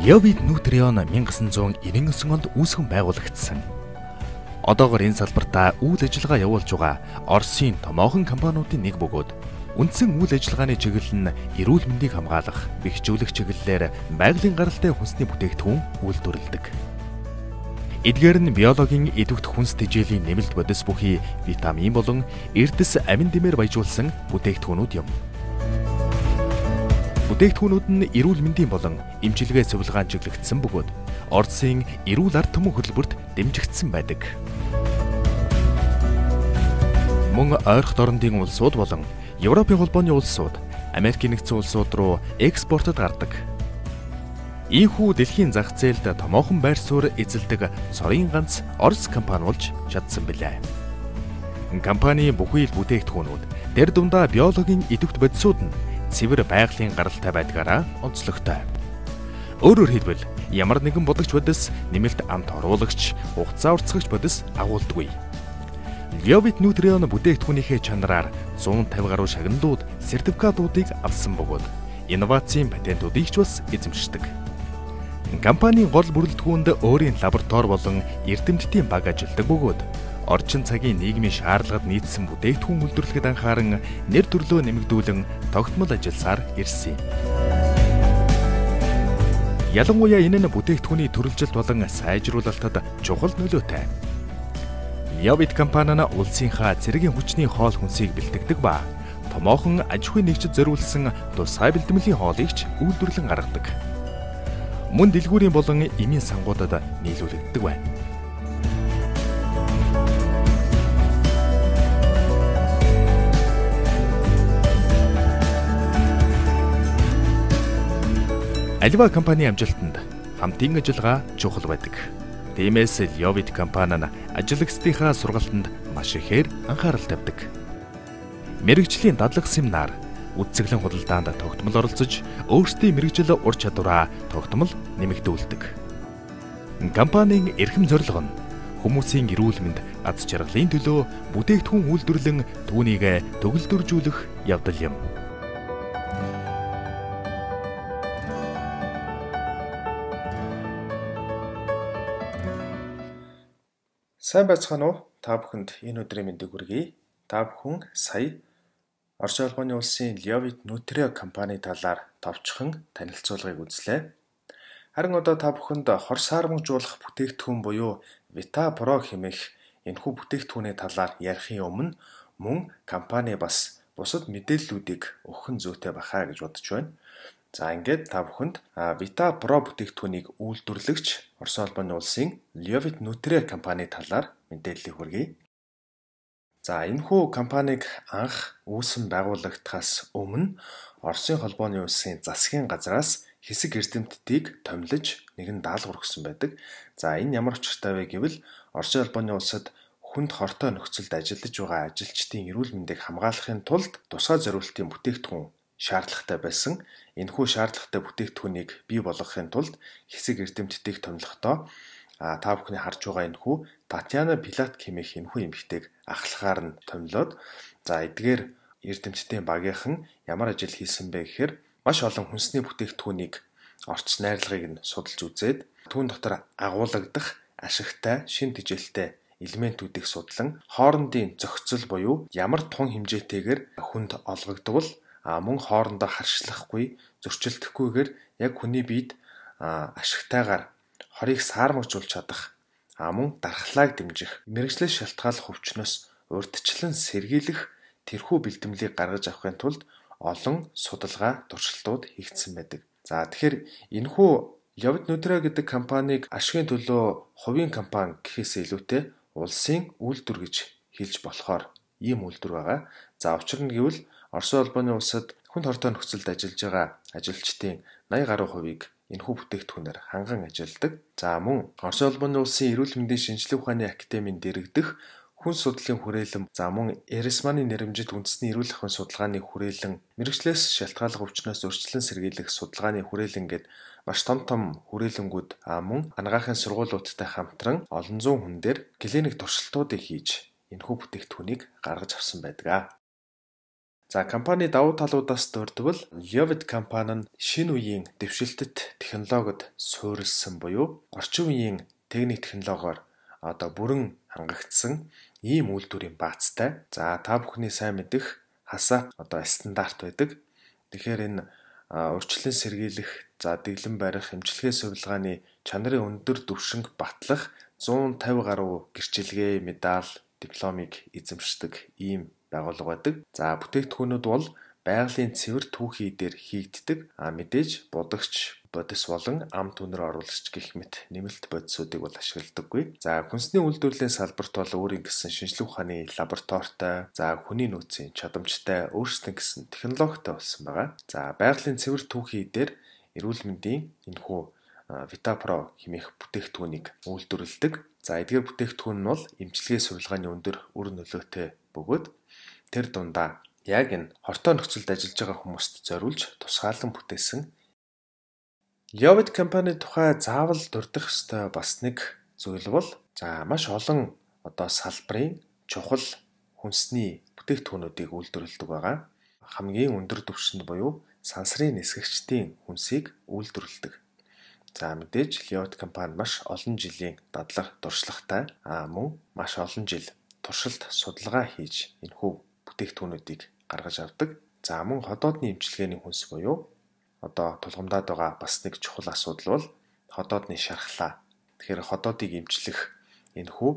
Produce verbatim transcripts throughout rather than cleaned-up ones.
Liovit Nutrion 천구백구십구 онд үүсгэн байгуулагдсан. Одоогоор энэ салбартаа үйл ажиллагаа явуулж байгаа Оросын томоохон компаниудын нэг бөгөөд үндсэн үйл ажиллагааны чиглэл нь эрүүл мэндийг хамгаалах, бэхжүүлэх чиглэлээр байгалийн гаралтай хүнсний бүтээгдэхүүн үйлдвэрлэдэг. Эдгээр нь биологийн идэвхт хүнс тэжээлийн нэмэлт бодис бүхий витамин болон эрдэс амин дэмээр баяжуулсан бүтээгдэхүүнүүд юм. Бүтээгдэхүүнүүд нь эрүүл мэндийн болон эмчилгээ цэвэрлэгаан чиглэгдсэн бөгөөд Оросын эрүүл ард түмэн хөтөлбөрт дэмжигдсэн байдаг. Мөн ойрхон орнын улсууд болон Европын холбооны улсууд, Америкийн нэгдсэн улсууд руу экспортод гардаг. Ийхүү дэлхийн зах зээлд томоохон байр суурь эзэлдэг цорын ганц Орос компани болж чадсан билээ. Компани бүхий л бүтээгдэхүүнүүд тэр дундаа биологийн идэвхт бодисууд нь цэвэр байгалийн гаралтай байдгаараа онцлогтой. Өөрөөр хэлбэл ямар нэгэн бодогч бодис нэмэлт амт оруулагч, хугацаа уртасгагч бодис агуулдаггүй. Liovit Nutrion бүтээгдэхүүнийхээ чанараар зуун тавь гаруй шагналууд сертификатуудыг авсан бөгөөд инновацийн патентуудыг ч бас эзэмшдэг. Компанийн гол бүрэлдэхүүнд өөрийн лаборатори болон эрдэмтдийн баг ажилладаг бөгөөд орчин цагийн нийгмийн шаардлагад нийцсэн бүтээгдэхүүн үйлдвэрлэхэд анхааран нэр төрлөө нэмэгдүүлэн тогтмол ажилласаар ирсэн юм. Ялангуяа энэ нь бүтээгдэхүүний төрөлжилт болон сайжруулалтад чухал нөлөөтэй. Liovit компани нь улсынхаа цэргийн хүчний хоол хүнсийг бэлтгэдэг ба томоохон аж ахуйн нэгжид зориулсан тусгай бэлтгэмлийн хоолыг ч үйлдвэрлэн гаргадаг. Мөн дэлгүүрийн болон эмийн сангуудад нийлүүлэгддэг байна. Аливаа компани амжилтанд хамтын ажиллагаа чухал байдаг. Тиймээс Liovit компани нь ажилчдынхаа сургалтанд маш ихээр анхаарал тавьдаг. Мэргэжлийн дадлаг семинар, үдцэглэн худалдаанд тогтмол оролцож, өөрсдийн мэргэжил ур чадвараа тогтмол нэмэгдүүлдэг. Компанийн эрхэм зорилго нь хүмүүсийн эрүүл мэнд, аз жаргалын төлөө бүтээгдэхүүн үйлдвэрлэн түүнийг төгөлдржүүлэх явдал юм. Сайн байцгаана уу? Та бүхэнд энэ өдрийн мэндийг хүргэе. Та бүхэн сая Орос улбаны улсын Liovit Nutrion компани талаар товчхон танилцуулгыг үзлээ. Харин одоо та бүхэнд хор саармагжуулах бүтээгдэхүүн буюу Vita Pro хэмээх энэхүү бүтээгдэхүүний талаар ярихын өмнө мөн компани бас бусад мэдээллүүдийг өгөх нь зүйтэй бахаа гэж бодож байна. За ингээд та бүхэнд Vita Pro бүтээгдэхүүнийг үйлдвэрлэгч Орос улбаны улсын Liovit Nutrion компани талаар мэдээллийг хүргэе. За энэхүү компанийг анх үүсгэн байгуулагдахаас өмнө Оросын холбооны улсын засгийн газраас хэсэг эрдэмтдийг томилж нэгэн даалгавар өгсөн байдаг. За энэ ямар учиртай вэ гэвэл Оросын холбооны улсад хүнд хортой нөхцөлд ажиллаж байгаа ажилчдын эрүүл мэндийг хамгаалахын тулд тусгай зориултын бүтээгдэхүүн шаардлагатай байсан. Энэхүү шаардлагатай бүтээгдэхүүнийг бий болгохын тулд хэсэг эрдэмтдийг томилохдоо а та бүхний харж байгаа энэхүү Татьяна Пилат хэмээх энэхүү эмэгтэйг ахлахаар нь томилоод за эдгээр эрдэмтдийн багийнхан ямар ажил хийсэн бэ гэхээр маш олон хүнсний бүтээгдэхүүнийг орц найрлагыг нь судалж үзээд түүн дотор агуулгадах ашигтай, шин тэжээлтэй элементүүдийг судлан хоорондын зохицол буюу ямар тун хэмжээтэйгээр хүнд олгогдвол а мөн хоорондоо харшлахгүй, зөрчилдөхгүйгээр яг хүний биед ашигтайгаар хорийг саармагжуулж чадах а мөн дархлааг дэмжих, мэргэжлээс шалтгааллах өвчнөөс урьдчилан сэргийлэх тэрхүү бэлтгэлийг гаргаж авахын тулд олон судалгаа, туршилтууд хийгдсэн байдаг. За тэгэхээр энэхүү Liovit Nutrion гэдэг компанийг ашигын төлөө хувийн компани гэхээс илүүтэй улсын үйлдвэр гэж хэлж болохоор ийм үйлдвэр байгаа. За учир нь гэвэл Орос улбаны улсад хүнд хортой нөхцөлд ажиллаж байгаа ажилчдын наяа гаруй хувийг энэхүү бүтээгдэхүүнээр ханган ажилладаг. За мөн Орос улбаны улсын эрүүл мэндийн шинжилгээ ухааны академийн дэргэдэх хүнс судлалын хүрээлэн за мөн Эресманы нэрэмжит үндэсний эрүүл ахуйн судалгааны хүрээлэн мэргэжлээс шалтгааллах өвчнөөс зөрчилөн сэргийлэх судалгааны хүрээлэн гээд маш том том хүрээлэнгүүд а мөн анагаахын сургуулиудтай хамтран олон зуун хүн дээр клиник туршилтуудыг хийж энэхүү бүтээгдэхүүнийг гаргаж авсан байдаг. За компани давуу талуудаас дурдвал Leavitt компани нь шинэ үеийн дэвшилтэт технологид суурилсан буюу орчин үеийн техник технологиор одоо бүрэн хангагдсан ийм үйлдвэрийн баазтай. За та бүхний сайн мэдэх хасаа одоо стандарт байдаг. Тэгэхээр энэ урьдчилан сэргийлэх, за дэглэн барих, эмчилгээ сувилгааны чанарын өндөр түвшинг батлах зуун тавь гаруй гэрчилгээ, медаль, дипломыг эзэмшдэг ийм байгууллага байдаг. За бүтээгдэхүүнүүд бол байгалийн цэвэр түүхий дээр хийгддэг. А мэдээж будагч, бодис болон ам түнэр оруулагч гэх мэт нэмэлт бодисуудыг бол ашигладаггүй. За хүнсний үйлдвэрлэлийн салбарт бол өөрийн гэсэн шинжлэх ухааны лабораторитой, за хүний нөөцийн чадамжтай, өөрсдийн гэсэн технологитой болсон байгаа. За байгалийн цэвэр түүхий дээр эрүүл мэндийн энэхүү Vitapro хэмээх бүтээгдэхүүнийг үйлдвэрлэдэг. За эдгээр бүтээгдэхүүн нь бол эмчилгээ сувилгааны өндөр үр нөлөөтэй бөгөөд тэр дундаа яг энэ хортой нөхцөлд ажиллаж байгаа хүмүүст зориулж тусгаалan бүтээсэн. Leavitt компани тухай заавал дурдах ёстой бас нэг зүйл бол за маш олон одоо салбарын чухал хүнсний бүтээгдэхүүнүүдийг үйлдвэрлэдэг байгаа. Хамгийн өндөр түвшинд буюу сансрын нисгэгчдийн хүнсийг үйлдвэрлэдэг. За мэдээж Leavitt компани маш олон жилийн дадлаг дуршлагтай а мөн маш олон жил туршилт судалгаа хийж энэхүү бүтээгдэхүүнүүдийг гаргаж авдаг. За мөн ходоодны эмчилгээний хүнс буюу одоо тулгамдаад байгаа бас нэг чухал асуудал бол ходоодны шархлаа. Тэгэхээр ходоодыг эмчлэх энэхүү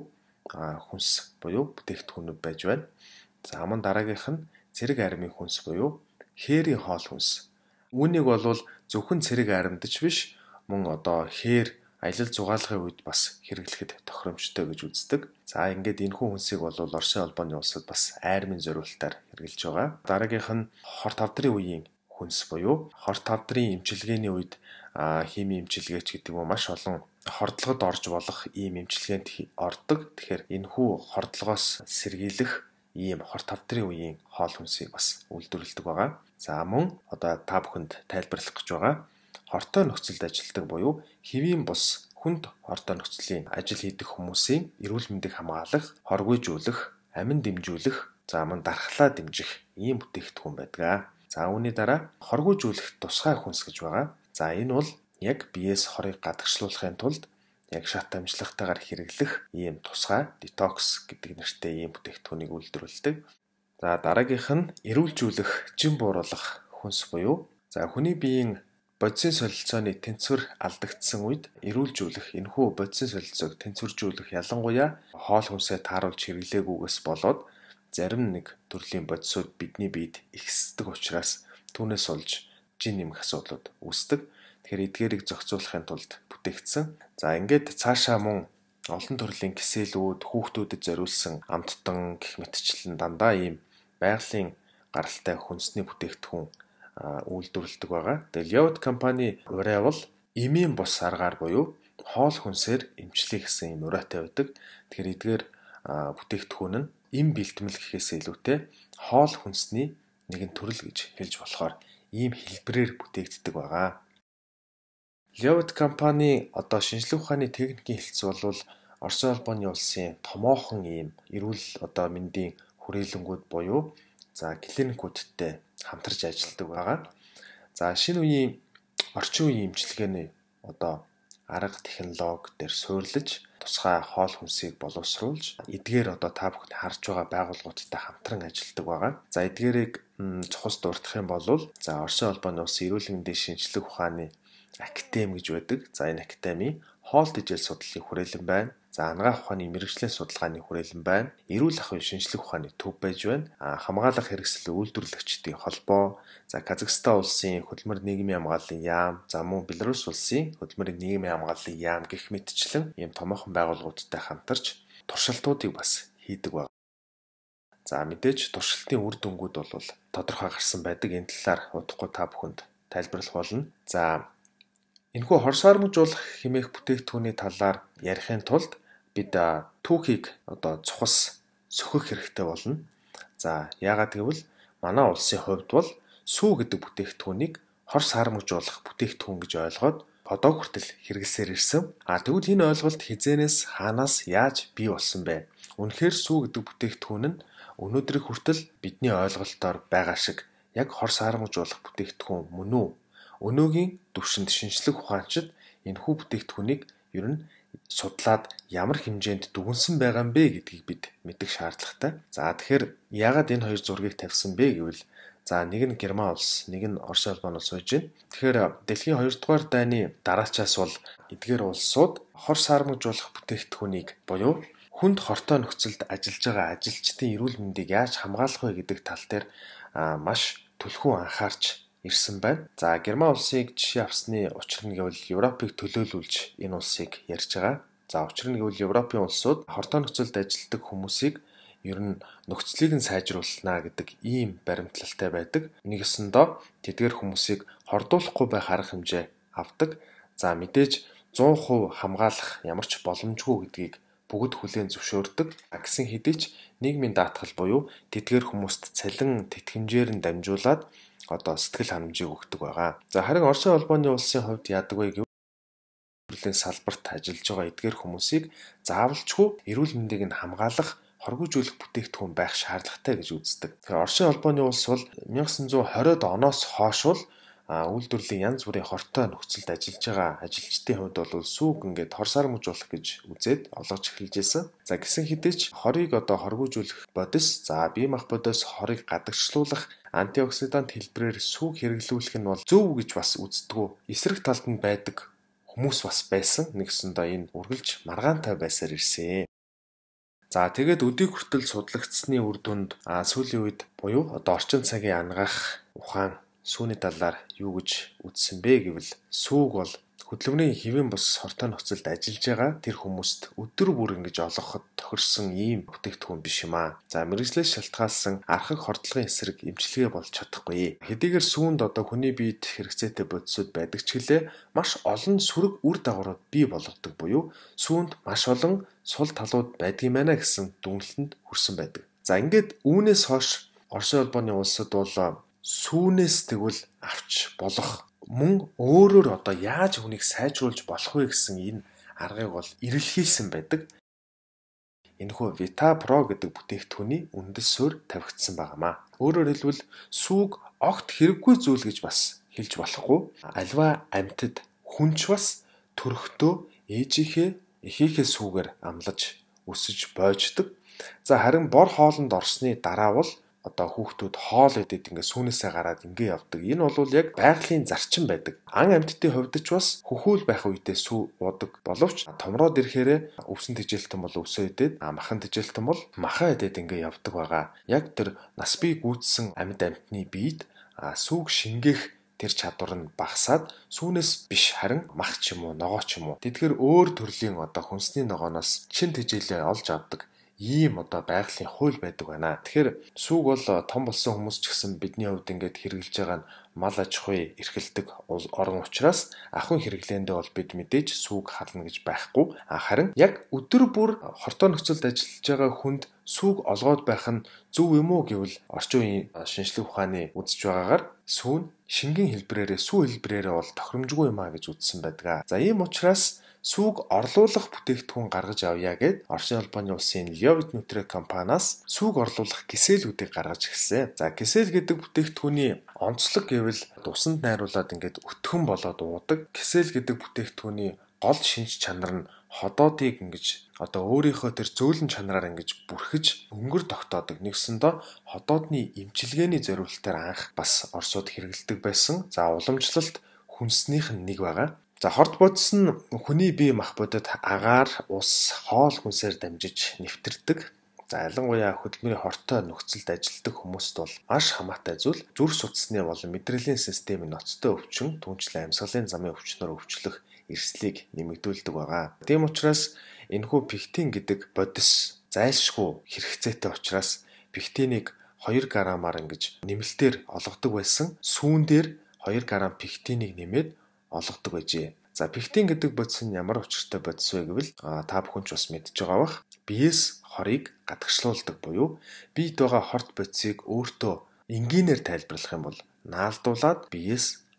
хүнс буюу бүтээгдэхүүнүүд байж байна. За мөн дараагийнх нь цэрэг армийн хүнс буюу хээрийн хоол хүнс. Үүнийг бол зөвхөн цэрэг аримдч биш мөн одоо хээр аялал зугаалгын үед бас хэрэглэхэд тохиромжтой гэж үздэг. За ингээд энэхүү хүнсийг бол Оросын холбооны улсад бас айрмын зориулалтаар хэрэглэж байгаа. Дараагийнх нь хорт авдрын үеийн хүнс буюу хорт авдрын эмчилгээний үед хими эмчилгээч гэдэг нь маш олон хордлогод орж болох ийм эмчилгээнд ордог. Тэгэхээр энэхүү хордлогоос сэргийлэх ийм хорт авдрын үеийн хоол хүнсийг бас үйлдвэрлэдэг байгаа. За мөн одоо та бүхэнд тайлбарлах гэж байгаа хортой нөхцөлд ажилладаг буюу хэвийн бус хүнд хортой нөхцөлийн ажил хийдэг хүмүүсийн эрүүл мэндийг хамгаалах, хоргойжуулах, амин дэмжүүлэх, за мөн дархлаа дэмжих ийм бүтээгдэхүүн байдаг. За үүний дараа хоргойжуулах тусгай хүнс гэж байгаа. За энэ бол яг биеэс хорыг гадагшлуулахын тулд яг шат амжлагтайгаар хэрэглэх ийм тусгай детокс гэдэг нэртэй ийм бүтээгдэхүүнийг үйлдвэрлэдэг. За дараагийнх нь эрүүлжүүлэх, жин бууруулах хүнс буюу за хүний биеийн бодисын солилцооны тэнцвэр алдагдсан үед эрүүлжүүлэх энэхүү бодисын солилцоог тэнцвэржүүлэх ялангуяа хоол хүнсээ тааруулж хэрэглээгүйгээс болоод зарим нэг төрлийн бодисууд бидний биед ихсдэг учраас түүнээс олж жин нэмэх асуудлууд үүсдэг. Тэгэхээр эдгээрийг зохицуулахын тулд бүтээгдсэн. За ингээд цаашаа мөн олон төрлийн киселүүд, хүүхдүүдэд зориулсан амттан гэх мэтчлэн дандаа ийм байгалийн гаралтай хүнсний бүтээгдэхүүн үйлдвэрлэдэг байгаа. Тэгээ Leavitt компани урай бол эмийн бус аргаар буюу хоол хүнсээр эмчлэх гэсэн юм урайтай байдаг. Тэгэхээр эдгээр бүтээгдэхүүн нь эм бэлтгэл гэхээс илүүтэй хоол хүнсний нэгэн төрөл гэж хэлж болохоор ийм хэлбэрээр бүтээгддэг байгаа. Leavitt компани одоо шинжлэх ухааны техникийн хэлцэл бол Оросын холбооны улсын томоохон ийм эрүүл одоо мэндийн хүрээлэнгүүд буюу за клиникүүдтэй хамтарч ажилладаг байгаа. За шинэ үеийн орчин үеийн эмчилгээний одоо арга технологи дээр суурилж тусгай хоол хүнсийг боловсруулж эдгээр одоо та бүхэн харж байгаа байгууллагуудтай хамтран ажилладаг байгаа. За эдгээрийг цохос дурдах юм бол за Оросын холбооны улсын эрүүл мэндийн шинжлэх ухааны академи гэж байдаг. За энэ академи хоол тэжээл судлалын хүрээлэн байна. За анагаах ухааны мэрэгжлийн судалгааны хүрээлэн байна. Эрүүл ахуйн шинжлэх ухааны төв байж байна. Хамгаалах хэрэгсэл үйлдвэрлэгчдийн холбоо, за Казахстан улсын хөдөлмөр нийгмийн хамгааллын яам, за мөн Беларусь улсын хөдөлмөрийн нийгмийн хамгааллын яам гэх мэтчлэн ийм томоохон байгууллагуудтай хамтарч туршилтуудыг бас хийдэг байна. За мэдээж туршилтын үр дүнгууд бол тодорхой гарсан байдаг. Энэ талаар удахгүй та бүхэнд тайлбарлах болно. За энэхүү хорс армжуулах хэмээх бүтээгдэхүүний талаар ярихын тулд бид түүхийг одоо цухас сөхөх хэрэгтэй болно. За яагаад гэвэл манай улсын хувьд бол сүү гэдэг бүтээгдэхүүнийг хорс армжуулах бүтээгдэхүүн гэж ойлгоод одоо хүртэл хэрэглэсээр ирсэн. А тэгвэл энэ ойлголт хизээнээс хаанаас яаж бий болсон бэ? Үнэхээр сүү гэдэг бүтээгдэхүүн нь өнөөдрийг хүртэл бидний ойлголтоор байгаа шиг яг хор саармажуулах бүтээгдэхүүн мөн үү? Өнөөгийн түвшинд шинжлэх ухаанчид энэхүү бүтээгдэхүүнийг ер нь судлаад ямар хэмжээнд дүгнсэн байгаа юм бэ гэдгийг бид мэдэх шаардлагатай. За тэгэхээр яагаад энэ хоёр зургийг тавьсан бэ гэвэл за нэг нь Герман улс, нэг нь Оросын улбан улс байж байна. Тэгэхээр дэлхийн хоёрдугаар дайны дараачаас бол эдгээр улсууд хор саармажуулах бүтээгдэхүүнийг буюу хүнд хортой нөхцөлд ажиллаж байгаа ажилчдын эрүүл мэндийг яаж хамгаалах вэ гэдэг тал дээр маш түлхүү анхаарч ирсэн байна. За Герман улсыг жишээ авсны учир нь гэвэл Европыг төлөөлүүлж энэ улсыг ярьж байгаа. За учир нь гэвэл Европын улсууд хортой нөхцөлд ажилладаг хүмүүсийг ер нь нөхцөлийг нь сайжруулна гэдэг ийм баримтлалтай байдаг. Нэгсэндээ тэдгээр хүмүүсийг хордуулахгүй байх арга хэмжээ авдаг. За мэдээж зуун хувь хамгаалах ямар ч боломжгүй гэдгийг бүгд хүлээн зөвшөөрдөг. Гэсэн хэдий ч нийгмийн даатгал буюу тэдгээр хүмүүст цалин тэтгэмжээр нь дамжуулаад одоо сэтгэл ханамжийг өгдөг байгаа. За харин Оросын улбаны улсын хувьд яадаг вэ гэвэл төрлийн салбарт ажиллаж байгаа эдгээр хүмүүсийг заавалчгүй эрүүл мэндийг нь хамгаалах хоргожүүлэх бүтээгдэхүүн байх шаардлагатай гэж үздэг. Тэгэхээр Оросын улбаны улс бол 천ix twenty оноос хойш бол үйлдвэрлэлийн янз бүрийн хортой нөхцөлд ажиллаж байгаа ажилчдын хувьд бол сүүг ингээд хор саармажуулах гэж үзээд олгож эхэлж байсан. За гэсэн хэдий ч хорыг одоо хоргожүүлэх бодис, за бие махбодоос хорыг гадагшлуулах антиоксидант хэлбэрээр сүүг хэрэглүүлэх нь бол зөв гэж бас үздэггүй. Эсрэг талд нь байдаг хүмүүс бас байсан. Нэгсэндээ энэ үргэлж маргаантай байсаар ирсэн. За тэгээд өдийг хүртэл судлагдсны үр дүнд сүүлийн үед буюу одоо орчин цагийн ангаах ухаан сүүний талаар юу гэж үзсэн бэ гэвэл сүүг бол хөдөлмөрийн хэвийн бус хортой нөхцөлд ажиллаж байгаа тэр хүмүүст өдөр бүр ингэж олгоход тохирсон ийм бүтээгдэхүүн биш юм аа. За мэргэжлээс шалтгаалсан архаг хордлогын эсрэг эмчилгээ болж чадахгүй. Хэдийгээр сүүнд одоо хүний биед хэрэгцээтэй бодисууд байдаг ч гэлээ маш олон сүрэг үр дагаврууд бий болгодог буюу сүүнд маш олон сул талууд байдгийм байна гэсэн дүгнэлтэнд хүрсэн байдаг. За ингээд үүнээс хойш Оросын улбаны улсад бол сүүнээс тэгвэл авч болох мөн өөрөөр одоо яаж хүнийг сайжруулж болох вэ гэсэн энэ аргыг бол эрэлхийлсэн байдаг. Энэхүү VitaPro гэдэг бүтээгдэхүүний үндэс суурь тавигдсан байнамаа. Өөрөөр хэлбэл сүүг огт хэрэггүй зүйл гэж бас хэлж болохгүй. Альва амьтад хүнч бас төрхтөө ээжийнхээ эхийнхээ сүүгээр амлаж өсөж бойждог. За харин бор хоолнд орсны дараа бол одоо хүүхдүүд хоол идээд ингээ сүүнээсээ гараад ингээ явдаг. Энэ бол яг байгалийн зарчим байдаг. Ан амьтдын хувьд ч бас хөхүүл байх үедээ сүү уудаг боловч томроод ирэхээр өвсөн тэжээлтэн бол өвсөө идээд махан тэжээлтэн бол махан идээд ингээ явдаг байгаа. Яг тэр нас бий гүйцсэн амьд амьтны биед сүүг шингээх тэр чадвар нь багасаад сүүнээс биш харин мах ч юм уу ногоо ч юм уу тэдгээр өөр төрлийн одоо хүнсний ногооноос чин тэжээлээ олж авдаг. Ийм одоо байгалийн хууль байдаг байна. Тэгэхээр сүүг бол том болсон хүмүүс ч гэсэн бидний хувьд ингээд хэрэгжилж байгаа нь мал аж ахуй эрхэлдэг орон учраас ахуйн хэрэглээндээ бол бид мэдээж сүүг хална гэж байхгүй. Харин яг өдөр бүр хортой нөхцөлд ажиллаж байгаа хүнд сүүг олгоод байх нь зөв юм уу гэвэл орчин үеийн шинжлэх ухааны үзэж байгаагаар сүүн шингэн хэлбэрээрээ сүү хэлбэрээрээ бол тохиромжгүй юм а гэж үзсэн байдаг. За ийм учраас сүүг орлуулах бүтээгдэхүүн гаргаж авъя гэд Оросын улбаны улсын Leovit Nutreo компаниас сүүг орлуулах киселүүдийг гаргаж ирсэн. За кисел гэдэг бүтээгдэхүүний онцлог гэвэл усанд найруулад ингээд өтгөн болоод уудаг. Кисел гэдэг бүтээгдэхүүний гол шинж чанар нь ходоодыг ингэж одоо өөрийнхөө тэр зөөлөн чанараар ингэж бүрхэж өнгөр тогтоодог. Нэгсэндээ ходоодны эмчилгээний зориулалтаар анх бас Оросууд хэрэглэдэг байсан. За уламжлалт хүнснийх нь нэг байгаа. За хорт бодис нь хүний бие махбодод агаар, ус, хоол хүнсээр дамжиж нэвтэрдэг. За ялангуяа хөдөлмөрийн хортой нөхцөлд ажилладаг хүмүүст бол маш хамаатай зүйл зүрх судасны болон мэдрэлийн системийн ноцтой өвчин, түнчлэн амьсгалын замын өвчнөр өвчлөх эрсдлийг нэмэгдүүлдэг байгаа. Тийм учраас энэхүү пектин гэдэг бодис зайлшгүй хэрэгцээтэй учраас пектинийг two граммаар ингэж нэмэлтээр олгодог байсан. Сүүн дээр two грамм пектинийг нэмээд олгодог байжээ. За пектин гэдэг бодис нь ямар учиртай бодис вэ гэвэл та бүхэн ч бас мэдж байгаа бах. Биес хорыг гадагшлуулдаг буюу биед байгаа хорт бодисыг өөртөө энгийнээр тайлбарлах юм бол наалдуулаад биес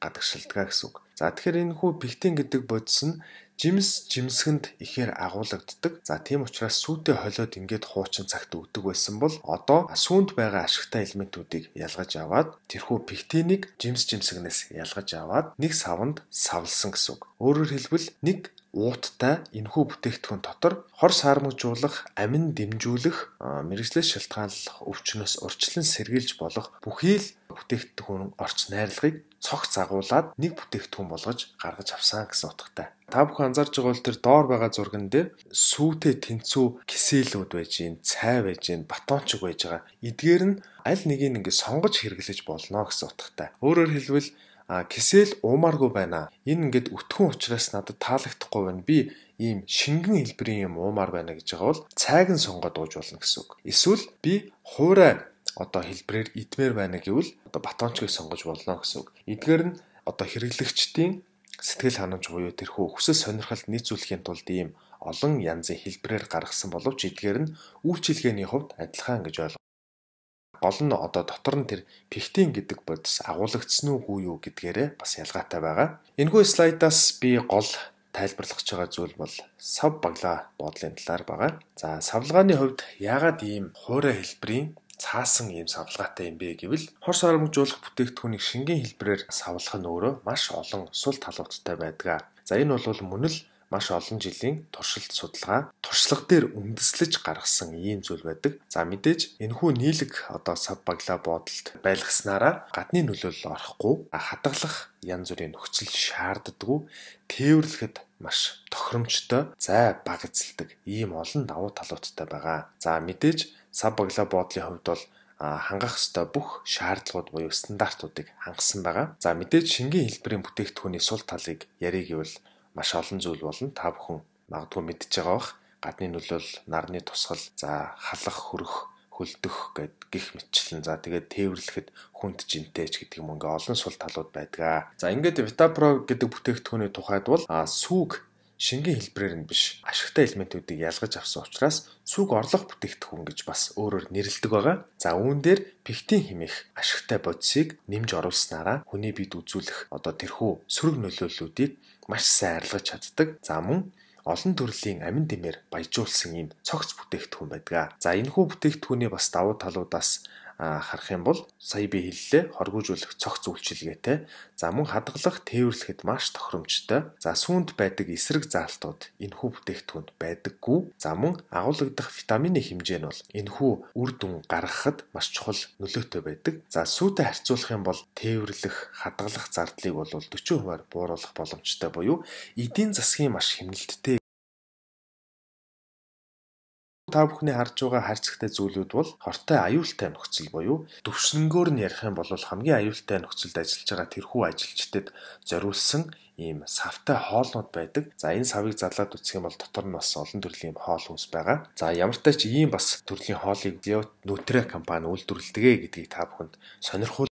гадагшилдаг гэсэн үг. За тэгэхээр энэ хүү пектин гэдэг бодис нь жимс жимсгэнд ихээр агуулгаддаг. За тийм учраас сүйтэй холиод ингээд хуучин цагт өгдөг байсан бол одоо сүүнд байгаа ашигтай элементүүдийг ялгаж аваад тэрхүү пектинийг жимс жимсгнээс ялгаж аваад нэг савнд савлсан гэсэн үг. Өөрөөр хэлбэл нэг ууттай энэхүү бүтээгдэхүүн дотор хор саармжуулах, амин дэмжүүлэх, мэргэжлээс шалтгааллах өвчнөөс урьдчилан сэргийлж болох бүхий л бүтээгдэхүүн орч найрлагыг цогц агуулад нэг бүтээгдэхүүн болгож гаргаж авсан гэсэн утгатай. Та бүхэн анзаарж байгаа бол тэр доор байгаа зурган дээр сүйтэй тэнцүү кисээлүүд байж гин, цай байж гин, батончиг байж байгаа. Эдгээр нь аль нэгийг ингээд сонгож хэрэглэж болно гэсэн утгатай. Өөрөөр хэлбэл А кисэл уумааргүй байна. Энэ ингээд өтгөн учраас надад таалагдахгүй байна. Би ийм шингэн хэлбэрийн юм уумаар байна гэж байгаа бол цайг нь сонгоод ууж болно гэсэн үг. Эсвэл би хуурай одоо хэлбэрээр идмээр байна гэвэл одоо батончгийг сонгож болно гэсэн үг. Эдгээр нь одоо хэрэглэгчдийн сэтгэл ханамж буюу тэрхүү хүсэл сонирхолд нийцүүлэхийн тулд ийм олон янзын хэлбэрээр гаргасан боловч эдгээр нь үйлчилгээний хувьд адилхан гэж ойлгоо. Гол нь одоо дотор нь тэр пектин гэдэг бодис агуулгдсан уугүй юу гэдгээрээ бас ялгаатай байгаа. Энэхүү слайдаас би гол тайлбарлах гэж байгаа зүйл бол сав баглаа буудлын талаар байгаа. За савлгааны хувьд яагаад ийм хуурай хэлбэрийн цаасан ийм савлгаатай юм бэ гэвэл хор саармжуулах бүтээгдэхүүнийг шингийн хэлбэрээр савлах нь өөрөө маш олон сул талуудтай байдаг. За энэ бол мөн л маш олон жилийн туршилт судалгаа, туршлага дээр үндэслэж гаргасан ийм зүйл байдаг. За мэдээж энэхүү нийлэг одоо сав баглаа буудалд байлгаснараа гадны нөлөөлөл орохгүй, хадгалах янз бүрийн нөхцөл шаарддаггүй, тээвэрлэхэд маш тохиромжтой, зай бага эзэлдэг ийм олон давуу талуудтай байгаа. За мэдээж сав баглаа буудлын хувьд бол хангах ёстой бүх шаардлагууд буюу стандартуудыг хангасан байгаа. За мэдээж шингийн хэлбэрийн бүтээгдэхүүний сул талыг ярих гэвэл маш олон зүйл болно. Та бүхэн магадгүй мэдж байгаа бах. Гадны нөлөөлөл, нарны тусгал, за халах, хөрөх, хөлдөх гэд гих мэтчлэн. За тэгээд тээвэрлэхэд хүнд жинтэйч гэдэг юм ингээ олон сул талууд байдаг. За ингээд Vitapro гэдэг бүтээгдэхүүний тухайд бол сүг шингийн хэлбэрээр нь биш ашигтай элементүүдийг ялгаж авсан учраас сүг орлох бүтээгдэхүүн гэж бас өөрөөр нэрлэдэг байгаа. За үүн дээр пектин хэмээх ашигтай бодисыг нэмж оруулснараа хүний биед үзүүлэх одоо тэрхүү сөрөг нөлөөллүүдийг маш сайн арилгаж чаддаг. За мөн олон төрлийн амин дэмээр баяжуулсан ийм цогц бүтээгдэхүүн байдаг. За энэхүү бүтээгдэхүүний бас давуу талуудаас харах юм бол сая би хэллээ хоргоожуулах цогц үйлчилгээтэй. За мөн хадгалах, тээвэрлэхэд маш тохиромжтой. За сүүнд байдаг эсрэг заалтууд энэхүү бүтээгдэхүүнд байдаггүй. За мөн агуулгадах витамины хэмжээ нь бол энэхүү үр дүн гаргахад маш чухал нөлөөтэй байдаг. За сүйтэй харьцуулах юм бол тээвэрлэх, хадгалах зардлыг бол forty хувиар бууруулах боломжтой буюу эдийн засгийн маш хэмнэлттэй. Та бүхний харж байгаа хайрцагтай зүйлүүд бол хортой аюултай нөхцөл буюу төвшнгөөр нь ярих юм бол хамгийн аюултай нөхцөлд ажиллаж байгаа тэрхүү ажилчдад зориулсан ийм савтай хоолнууд байдаг. За энэ савыг задлаад үсэх юм бол дотор нь бас олон төрлийн хоол хүнс байгаа. За ямар ч тач ийм бас төрлийн хоолыг Nutria компани үйлдвэрлэдэг гэдгийг та бүхэнд сонирхуул.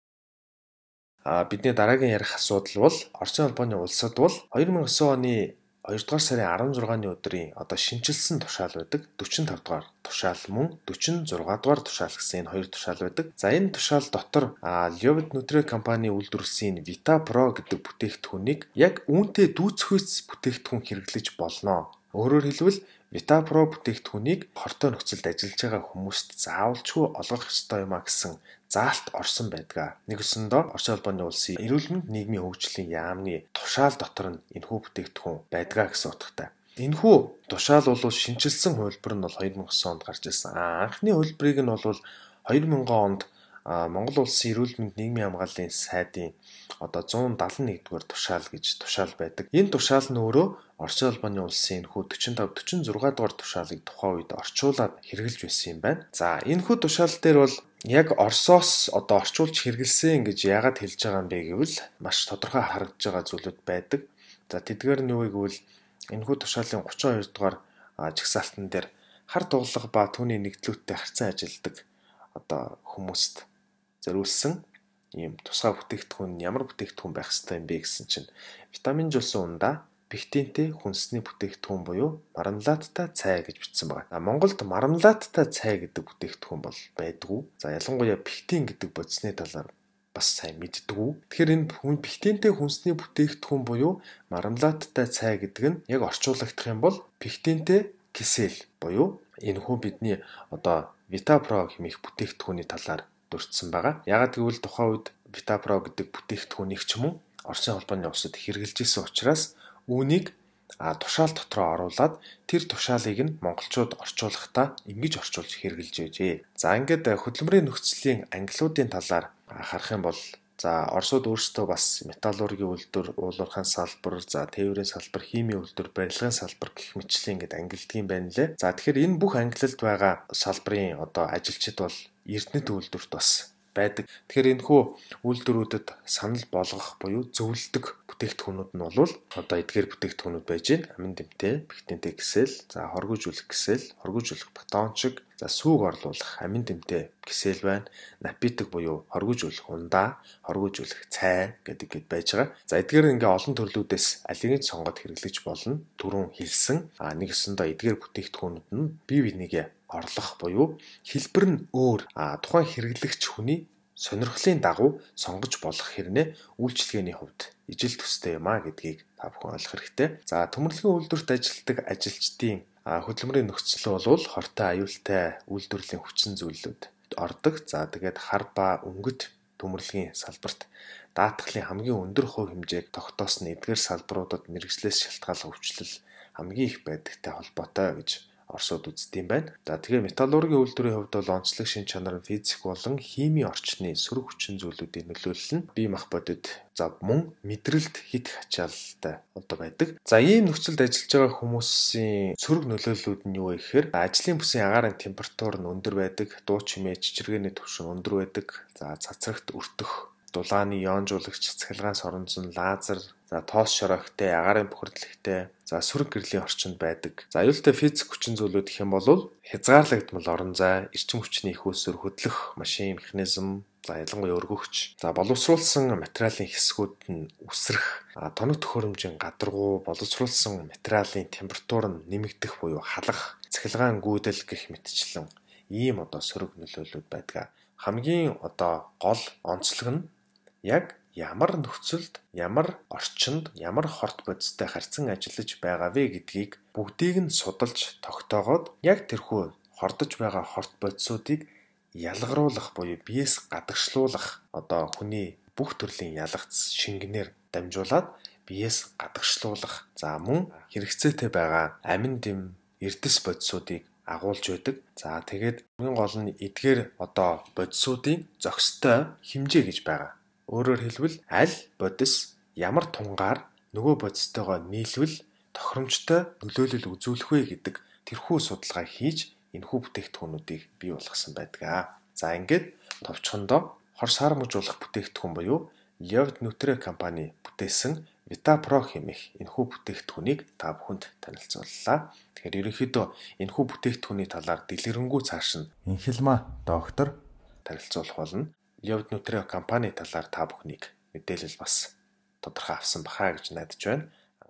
А бидний дараагийн ярих асуудал бол Орчин улбооны улсад бол two thousand nine оны хоёрдугаар сарын sixteen-ны өдрийн одоо шинжилсэн тушаал байдаг. forty-five дугаар тушаал мөн forty-six дугаар тушаал гэсэн энэ хоёр тушаал байдаг. За энэ тушаал дотор Liovit Nutria компани үйлдвэрлэсэн Vitapro гэдэг бүтээгдэхүүнийг яг үүнтэй дүүцхүйц бүтээгдэхүүн хэрэглэж болно. Өөрөөр хэлбэл Vitapro бүтээгдэхүүнийг хортой нөхцөлд ажиллаж байгаа хүмүүст заавалчгүй олгох ёстой юмаа гэсэн заалт орсон байдаг. Нэгсэндээ Орчин улбооны улсын эрүүл мэнд нийгмийн хөгжлийн яамны тушаал дотор нь энэхүү бүтээгдэхүүн байдаг гэсэн утгатай. Энэхүү тушаал бол шинжилсэн хувилбар нь бол two thousand nine онд гарч ирсэн. Анхны хувилбарыг нь бол two thousand онд Монгол улсын эрүүл мэнд нийгмийн хамгааллын сайдын одоо one seventy-one дугаар тушаал гэж тушаал байдаг. Энэ тушаал нь өөрөө Орчин улбооны улсын энэхүү forty-five forty-six дугаар тушаалыг тухайн үед орчуулад хэрэгжилж байсан юм байна. За энэхүү тушаал дээр бол яг Оросоос одоо орчуулж хэрэгэлсэн гэж яагаад хэлж байгаа юм бэ гэвэл маш тодорхой харагдж байгаа зүйлүүд байдаг. За тэдгээр нь юу гэвэл энэхүү тушаалын thirty-two дугаар жагсаалтан дээр хар тугалга ба түүний нэгдлүүдтэй харьцан ажилдаг одоо хүмүүст зориулсан ийм тусгай бүтээгдэхүүн ямар бүтээгдэхүүн байх ёстой юм бэ гэсэн чинь витаминжуулсан ундаа пектинтэй хүнсний бүтээгдэхүүн буюу мармеладтай цай гэж бичсэн байна. А Монголд мармеладтай цай гэдэг бүтээгдэхүүн бол байдгүй. За ялангуяа пектин гэдэг бодисны талаар бас сайн мэддэггүй. Тэгэхээр энэ хүн пектинтэй хүнсний бүтээгдэхүүн буюу мармеладтай цай гэдэг нь яг орчуулагдах юм бол пектинтэй кисэл буюу энэ хүү бидний одоо Vitapro хэмээх бүтээгдэхүүний талаар дурдсан байгаа. Ягаад гэвэл тухайн үед Vitapro гэдэг бүтээгдэхүүнийг ч юм уу Оросын холбооны улсад хэрэгжилж исэн учраас үүнийг а тушаал дотроо оруулаад тэр тушаалыг нь монголчууд орчуулахдаа ингэж орчуулж хэрэгжилж байжээ. За ингээд хөдөлмөрийн нөхцөлийн ангиллуудын талаар харах юм бол за Оросууд өөрсдөө бас металлургийн үйлдвэр, уулуурхайн салбар, за тээврийн салбар, химийн үйлдвэр, барилгын салбар гэх мэтчлэн ингээд ангилдаг юм байна лээ. За тэгэхээр энэ бүх ангиллалд байгаа салбарын одоо ажилчид бол Эрдэнэт үйлдвэрт бас байдаг. Тэгэхээр энэ хүү үйлдвэрүүдэд санал болгох буюу зөвлөдөг бүтээгдэхүүнүүд нь бол одоо эдгээр бүтээгдэхүүнүүд байж байна. Амин дэмтэй, пектинтэй кисэл, за хоргожүүлэх кисэл, хоргожүүлэх батончиг, за сүүг орлуулах амин дэмтэй кисэл байна. Напитик буюу хоргожүүлэх ундаа, хоргожүүлэх цай гэдэг гээд байж байгаа. За эдгээр ингээ олон төрлүүдээс алийг нь сонгоод хэрэглэж болно. Түрүүн хэлсэн. А нэгсэндээ эдгээр бүтээгдэхүүнүүд нь бие бинийгээ орлох буюу хэлбэр нь өөр а тухайн хэрэглэгч хүний сонирхлын дагуу сонгож болох хэрнээ үйлчлэгээний хувьд ижил төстэй юм а гэдгийг та бүхэн ойлгох хэрэгтэй. За төмөрлөгийн үйлдвэрт ажилладаг ажилчдын хөдөлмөрийн нөхцөл бол хортой аюултай үйлдвэрлэлийн хүчин зүйлүүд ордог. За тэгээд хар ба өнгөт төмөрлөгийн салбарт даатгалын хамгийн өндөр хувь хэмжээг тогтоосон эдгээр салбаруудад мэргэжлээс шалтгаалах өвчлөл хамгийн их байдагтай холбоотой гэж Оросууд үздэг юм байна. За тэгээ металлургийн үйлдвэрийн хувьд бол онцлог шин чанар нь физик болон химийн орчны сөрөг хүчин зүйлүүдийн нөлөөлөл нь бие махбодод за мөн мэдрэлд хит хачаалтай одоо байдаг. За ийм нөхцөлд ажиллаж байгаа хүмүүсийн сөрөг нөлөөллүүд нь юу вэ гэхээр ажлын бүсийн агаарын температур нь өндөр байдаг, дуу чимээ, чичиргээний түвшин өндөр байдаг. За цацрагт өртөх, дулааны ионжуулагч, цахилгаан соронзон, лазер, за тоос шорогтой, агаарын бохирдлагтай, за сүрэг гэрлийн орчинд байдаг. За аюултай физик хүчин зүйлүүд гэх юм бол хязгаарлагдмал орон зай, эрчим хүчний их үүсвэр, хөдлөх машин, механизм, за ялангуяа өргөгч, за боловсруулсан материалын хэсгүүд нь үсрэх, тоног төхөөрөмжийн гадаргуу, боловсруулсан материалын температур нь нэмэгдэх буюу халах, цахилгаан гүйдэл гэх мэтчлэн ийм одоо сөрөг нөлөөллүүд байдаг. Хамгийн одоо гол онцлог нь яг ямар нөхцөлд, ямар орчинд, ямар хорт бодистой харьцан ажиллаж байгаа вэ гэдгийг бүгдийг нь судалж тогтоогоод яг тэрхүү хордож байгаа хорт бодисуудыг ялгаруулах буюу биеэс гадагшлуулах одоо хүний бүх төрлийн ялгац шингэнээр дамжуулаад биеэс гадагшлуулах за мөн хэрэгцээтэй байгаа амин дэм эрдэс бодисуудыг агуулж байдаг. За тэгээд хамгийн гол нь эдгээр одоо бодисуудын зохистой хэмжээ гэж байгаа. Өөрөөр хэлбэл аль бодис ямар тунгаар нөгөө бодистойгоо нийлвэл тохиромжтой нөлөөлөл үзүүлэх вэ гэдэг тэрхүү судалгаа хийж энэхүү бүтээгдэхүүнүүдийг бий болгосон байдаг. За ингээд товчхондоо хор саармжуулах бүтээгдэхүүн буюу Leavitt Nutreo компани бүтээсэн Vitapro хэмээх энэхүү бүтээгдэхүүнийг та бүхэнд танилцууллаа. Тэгэхээр ерөнхийдөө энэхүү бүтээгдэхүүний талаар дэлгэрэнгүй цааш нь Инхилма доктор танилцуулах болно. Leavitt Nutreo компани талаар та бүхнийг мэдээлэл бас тодорхой авсан бахаа гэж найдаж байна.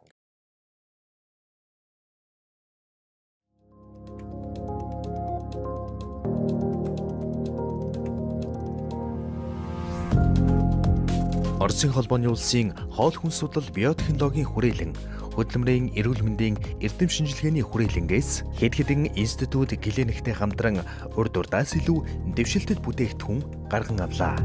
Оросын холбооны улсын хоол хүнс судлал биотехнологийн хүрээлэн, хөдөлмөрийн эрүүл мэндийн эрдэм шинжилгээний хүрээлэнгээс хэд хэдэн институт клиниктэй хамтран урд урдаас илүү дэвшилтэд бүтээгдэхүүн гарган авлаа.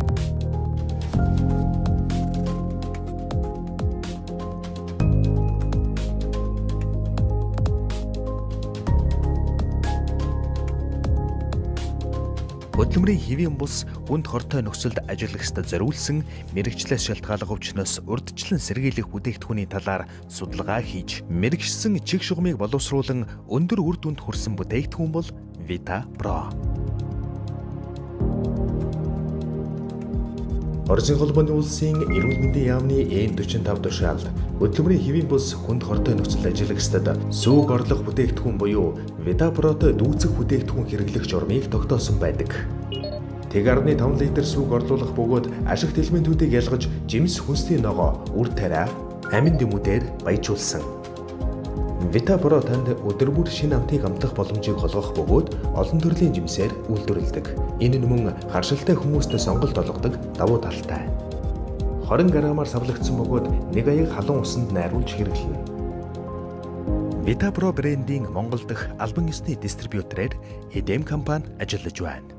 Хөдөлмөрийн хэвийн бус хүнд хортой нөхцөлд ажиллахад зориулсан мэрэгчлээс шалтгаалах өвчнөөс урьдчилан сэргийлэх бүтээгдэхүүний талаар судалгаа хийж мэрэгчсэн чиг шугамыг боловсруулан өндөр үр дүнд хүрсэн бүтээгдэхүүн бол Vitapro. Оросын холбооны улсын эрүүл мэндийн яамны Н дөрвөн тушаалд хөдөлмөрийн хэвийн бус хүнд хортой нөхцөлд ажиллахад сүүг орлох бүтээгдэхүүн буюу Vitapro-той дүүцэх бүтээгдэхүүн хэрэглэх журмыг тогтоосон байдаг. Тэг арван таван литр сүүг орлуулах бөгөөд ашигт элементүүдийг ялгаж жимс хүнсний ногоо, үр тариа, амин дэмүүтээр баяжуулсан. Vitapro танд өдөр бүр шинэ амтыг амтлах боломжийг олгох бөгөөд олон төрлийн жимсээр үйлдвэрлэдэг. Энэ нь мөн харшилтай хүмүүст сонголт олгодог давуу талтай. двадцать граммаар савлагдсан бөгөөд нэг аяг халуун усанд найруулж хэрэглэнэ. Vitapro брендийн Монгол дахь албан ёсны дистрибьюторээр Edem компани ажиллаж байна.